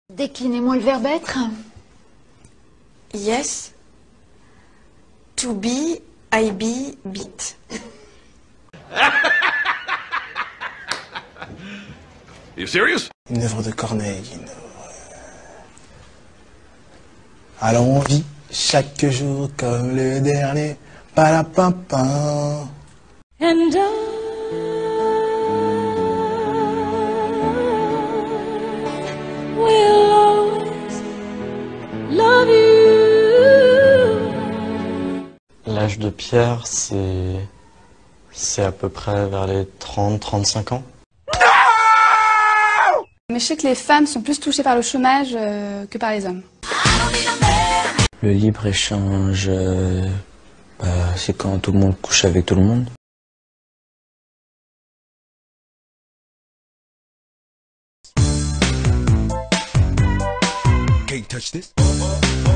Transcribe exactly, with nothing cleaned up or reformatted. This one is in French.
Déclinez-moi le verbe être. Yes. To be, I be, beat. You serious? Une œuvre de Corneille, une œuvre... Alors on vit chaque jour comme le dernier. Palapapin. And I will always love you. L'âge de Pierre, c'est... c'est à peu près vers les trente à trente-cinq ans. Mais je sais que les femmes sont plus touchées par le chômage euh, que par les hommes. Le libre-échange, euh, bah, c'est quand tout le monde couche avec tout le monde. Can't touch this.